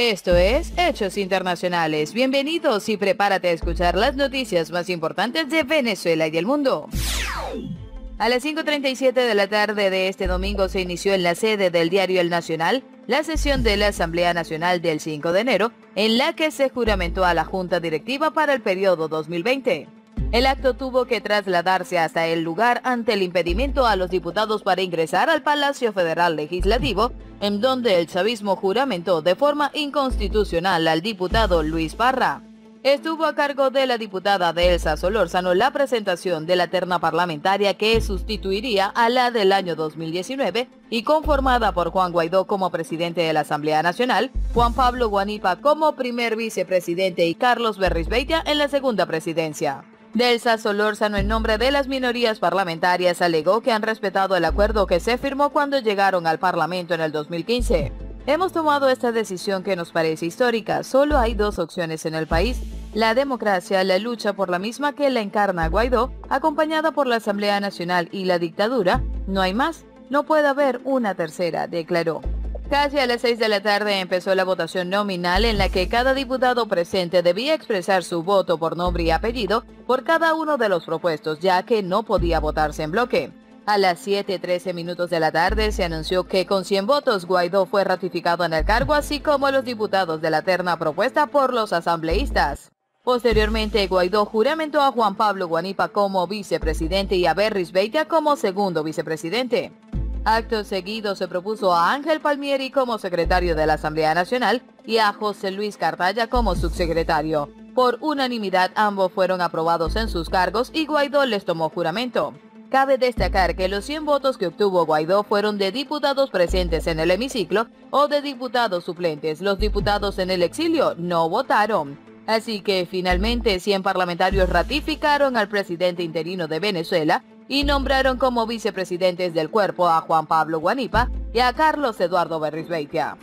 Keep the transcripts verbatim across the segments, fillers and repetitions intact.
Esto es Hechos Internacionales. Bienvenidos y prepárate a escuchar las noticias más importantes de Venezuela y el mundo. A las cinco treinta y siete de la tarde de este domingo se inició en la sede del diario El Nacional la sesión de la Asamblea Nacional del cinco de enero, en la que se juramentó a la Junta Directiva para el periodo dos mil veinte. El acto tuvo que trasladarse hasta el lugar ante el impedimento a los diputados para ingresar al Palacio Federal Legislativo, en donde el chavismo juramentó de forma inconstitucional al diputado Luis Parra. Estuvo a cargo de la diputada Delsa Solórzano la presentación de la terna parlamentaria que sustituiría a la del año dos mil diecinueve y conformada por Juan Guaidó como presidente de la Asamblea Nacional, Juan Pablo Guanipa como primer vicepresidente y Carlos Berrizbeitia en la segunda presidencia. Delsa Solórzano, en nombre de las minorías parlamentarias, alegó que han respetado el acuerdo que se firmó cuando llegaron al Parlamento en el dos mil quince. Hemos tomado esta decisión que nos parece histórica. Solo hay dos opciones en el país: la democracia, la lucha por la misma que la encarna Guaidó, acompañada por la Asamblea Nacional, y la dictadura. No hay más. No puede haber una tercera, declaró. Casi a las seis de la tarde empezó la votación nominal, en la que cada diputado presente debía expresar su voto por nombre y apellido por cada uno de los propuestos, ya que no podía votarse en bloque. A las siete trece minutos de la tarde se anunció que con cien votos Guaidó fue ratificado en el cargo, así como los diputados de la terna propuesta por los asambleístas. Posteriormente, Guaidó juramentó a Juan Pablo Guanipa como vicepresidente y a Berrizbeitia como segundo vicepresidente. Acto seguido se propuso a Ángel Palmieri como secretario de la Asamblea Nacional y a José Luis Cartaya como subsecretario. Por unanimidad, ambos fueron aprobados en sus cargos y Guaidó les tomó juramento. Cabe destacar que los cien votos que obtuvo Guaidó fueron de diputados presentes en el hemiciclo o de diputados suplentes. Los diputados en el exilio no votaron. Así que finalmente cien parlamentarios ratificaron al presidente interino de Venezuela y nombraron como vicepresidentes del cuerpo a Juan Pablo Guanipa y a Carlos Eduardo Berrizbeitia.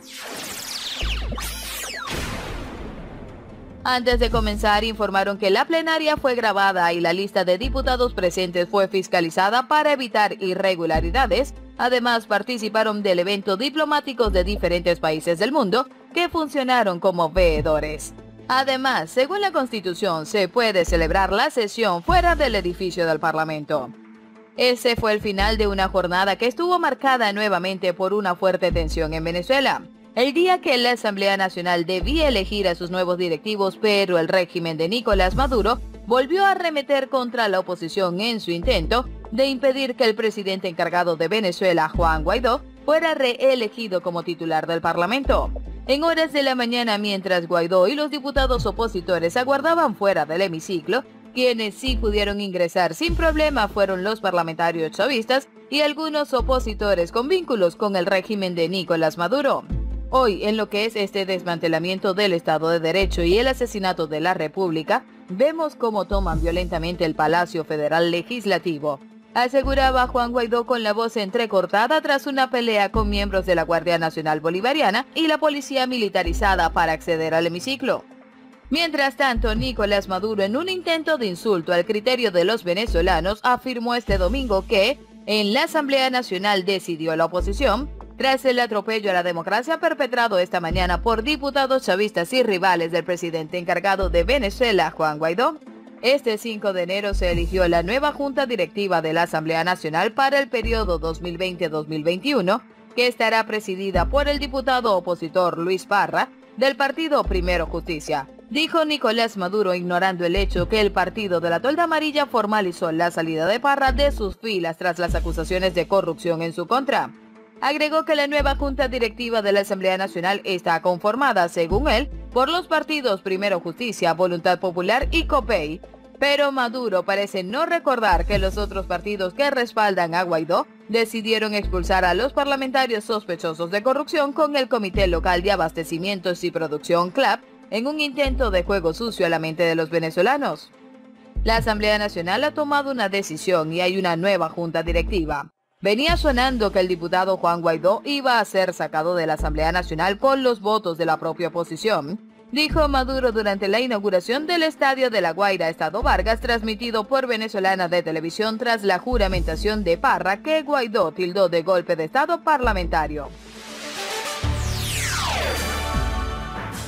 Antes de comenzar, informaron que la plenaria fue grabada y la lista de diputados presentes fue fiscalizada para evitar irregularidades. Además, participaron del evento diplomáticos de diferentes países del mundo que funcionaron como veedores. Además, según la Constitución, se puede celebrar la sesión fuera del edificio del Parlamento. Ese fue el final de una jornada que estuvo marcada nuevamente por una fuerte tensión en Venezuela. El día que la Asamblea Nacional debía elegir a sus nuevos directivos, pero el régimen de Nicolás Maduro volvió a arremeter contra la oposición en su intento de impedir que el presidente encargado de Venezuela, Juan Guaidó, fuera reelegido como titular del Parlamento. En horas de la mañana, mientras Guaidó y los diputados opositores aguardaban fuera del hemiciclo, quienes sí pudieron ingresar sin problema fueron los parlamentarios chavistas y algunos opositores con vínculos con el régimen de Nicolás Maduro. Hoy, en lo que es este desmantelamiento del Estado de Derecho y el asesinato de la República, vemos cómo toman violentamente el Palacio Federal Legislativo, aseguraba Juan Guaidó con la voz entrecortada tras una pelea con miembros de la Guardia Nacional Bolivariana y la policía militarizada para acceder al hemiciclo. Mientras tanto, Nicolás Maduro, en un intento de insulto al criterio de los venezolanos, afirmó este domingo que en la Asamblea Nacional decidió la oposición, tras el atropello a la democracia perpetrado esta mañana por diputados chavistas y rivales del presidente encargado de Venezuela, Juan Guaidó. Este cinco de enero se eligió la nueva Junta Directiva de la Asamblea Nacional para el periodo dos mil veinte a dos mil veintiuno, que estará presidida por el diputado opositor Luis Parra, del partido Primero Justicia. Dijo Nicolás Maduro, ignorando el hecho que el partido de la Tolda Amarilla formalizó la salida de Parra de sus filas tras las acusaciones de corrupción en su contra. Agregó que la nueva Junta Directiva de la Asamblea Nacional está conformada, según él, por los partidos Primero Justicia, Voluntad Popular y COPEI, pero Maduro parece no recordar que los otros partidos que respaldan a Guaidó decidieron expulsar a los parlamentarios sospechosos de corrupción con el Comité Local de Abastecimientos y Producción CLAP en un intento de juego sucio a la mente de los venezolanos. La Asamblea Nacional ha tomado una decisión y hay una nueva Junta Directiva. Venía sonando que el diputado Juan Guaidó iba a ser sacado de la Asamblea Nacional con los votos de la propia oposición, dijo Maduro durante la inauguración del Estadio de La Guaira Estado Vargas, transmitido por Venezolana de Televisión tras la juramentación de Parra, que Guaidó tildó de golpe de Estado parlamentario.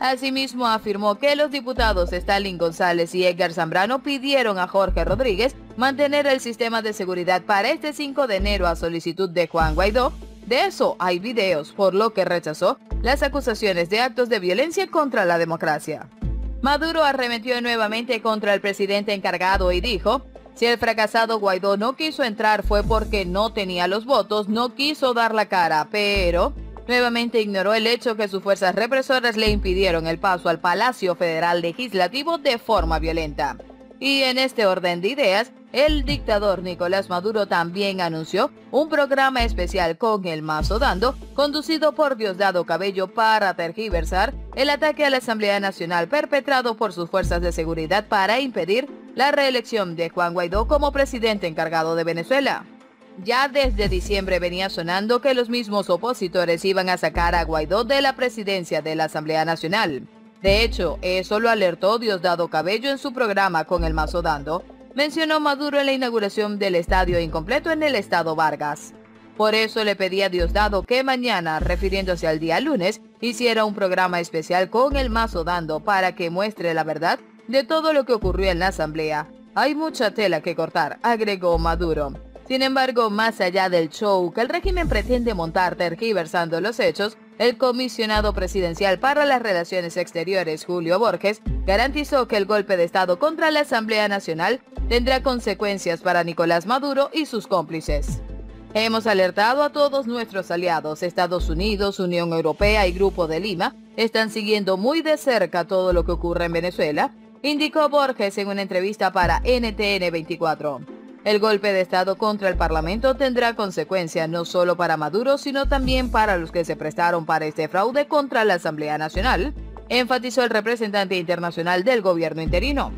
Asimismo, afirmó que los diputados Stalin González y Edgar Zambrano pidieron a Jorge Rodríguez mantener el sistema de seguridad para este cinco de enero a solicitud de Juan Guaidó. De eso hay videos, por lo que rechazó las acusaciones de actos de violencia contra la democracia. Maduro arremetió nuevamente contra el presidente encargado y dijo: si el fracasado Guaidó no quiso entrar fue porque no tenía los votos, no quiso dar la cara, pero nuevamente ignoró el hecho que sus fuerzas represoras le impidieron el paso al Palacio Federal Legislativo de forma violenta. Y en este orden de ideas, el dictador Nicolás Maduro también anunció un programa especial con el Mazo Dando, conducido por Diosdado Cabello, para tergiversar el ataque a la Asamblea Nacional perpetrado por sus fuerzas de seguridad para impedir la reelección de Juan Guaidó como presidente encargado de Venezuela. Ya desde diciembre venía sonando que los mismos opositores iban a sacar a Guaidó de la presidencia de la Asamblea Nacional. De hecho, eso lo alertó Diosdado Cabello en su programa con el Mazo Dando. Mencionó Maduro en la inauguración del estadio incompleto en el estado Vargas. Por eso le pedí a Diosdado que mañana, refiriéndose al día lunes, hiciera un programa especial con el Mazo Dando para que muestre la verdad de todo lo que ocurrió en la asamblea. Hay mucha tela que cortar, agregó Maduro. Sin embargo, más allá del show que el régimen pretende montar tergiversando los hechos, el comisionado presidencial para las Relaciones Exteriores, Julio Borges, garantizó que el golpe de Estado contra la Asamblea Nacional tendrá consecuencias para Nicolás Maduro y sus cómplices. Hemos alertado a todos nuestros aliados. Estados Unidos, Unión Europea y Grupo de Lima están siguiendo muy de cerca todo lo que ocurre en Venezuela, indicó Borges en una entrevista para N T N veinticuatro. El golpe de Estado contra el Parlamento tendrá consecuencias no solo para Maduro, sino también para los que se prestaron para este fraude contra la Asamblea Nacional, enfatizó el representante internacional del gobierno interino.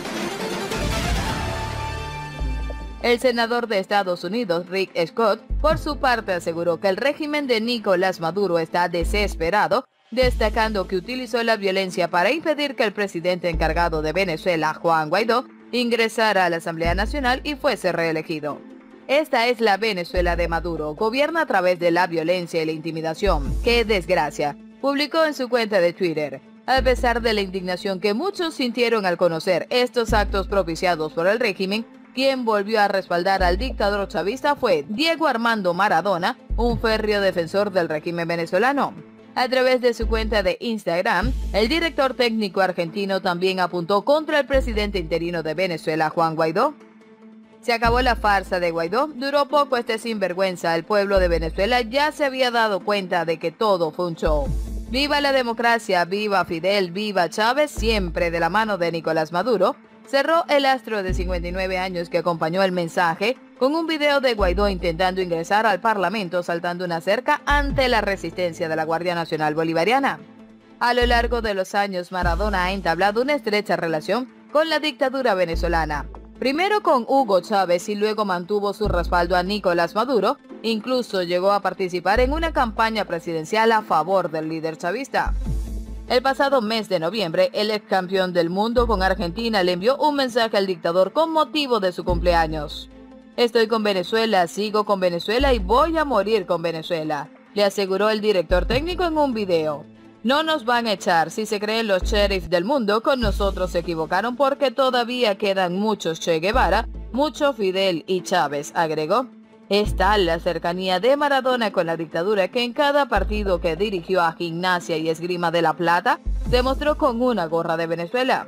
El senador de Estados Unidos, Rick Scott, por su parte aseguró que el régimen de Nicolás Maduro está desesperado, destacando que utilizó la violencia para impedir que el presidente encargado de Venezuela, Juan Guaidó, ingresara a la Asamblea Nacional y fuese reelegido. Esta es la Venezuela de Maduro, gobierna a través de la violencia y la intimidación. ¡Qué desgracia!, publicó en su cuenta de Twitter. A pesar de la indignación que muchos sintieron al conocer estos actos propiciados por el régimen, quien volvió a respaldar al dictador chavista fue Diego Armando Maradona, un férreo defensor del régimen venezolano. A través de su cuenta de Instagram, el director técnico argentino también apuntó contra el presidente interino de Venezuela, Juan Guaidó. Se acabó la farsa de Guaidó, duró poco este sinvergüenza, el pueblo de Venezuela ya se había dado cuenta de que todo fue un show. ¡Viva la democracia! ¡Viva Fidel! ¡Viva Chávez! Siempre de la mano de Nicolás Maduro, cerró el astro de cincuenta y nueve años que acompañó el mensaje con un video de Guaidó intentando ingresar al Parlamento saltando una cerca ante la resistencia de la Guardia Nacional Bolivariana. A lo largo de los años, Maradona ha entablado una estrecha relación con la dictadura venezolana. Primero con Hugo Chávez y luego mantuvo su respaldo a Nicolás Maduro, incluso llegó a participar en una campaña presidencial a favor del líder chavista. El pasado mes de noviembre, el ex campeón del mundo con Argentina le envió un mensaje al dictador con motivo de su cumpleaños. Estoy con Venezuela, sigo con Venezuela y voy a morir con Venezuela, le aseguró el director técnico en un video. No nos van a echar, si se creen los sheriffs del mundo, con nosotros se equivocaron porque todavía quedan muchos Che Guevara, mucho Fidel y Chávez, agregó. Es tal la cercanía de Maradona con la dictadura que en cada partido que dirigió a Gimnasia y Esgrima de La Plata, se mostró con una gorra de Venezuela.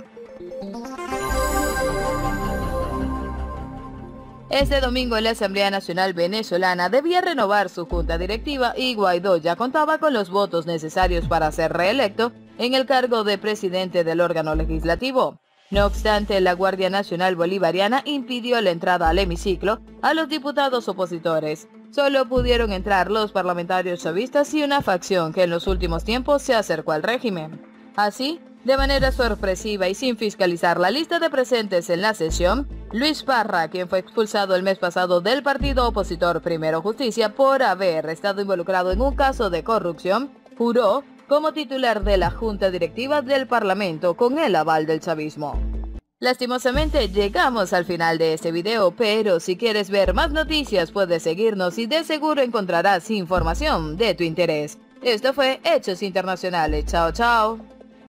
Este domingo la Asamblea Nacional Venezolana debía renovar su junta directiva y Guaidó ya contaba con los votos necesarios para ser reelecto en el cargo de presidente del órgano legislativo. No obstante, la Guardia Nacional Bolivariana impidió la entrada al hemiciclo a los diputados opositores. Solo pudieron entrar los parlamentarios chavistas y una facción que en los últimos tiempos se acercó al régimen. Así, de manera sorpresiva y sin fiscalizar la lista de presentes en la sesión, Luis Parra, quien fue expulsado el mes pasado del partido opositor Primero Justicia por haber estado involucrado en un caso de corrupción, juró como titular de la Junta Directiva del Parlamento con el aval del chavismo. Lastimosamente llegamos al final de este video, pero si quieres ver más noticias puedes seguirnos y de seguro encontrarás información de tu interés. Esto fue Hechos Internacionales. Chao, chao.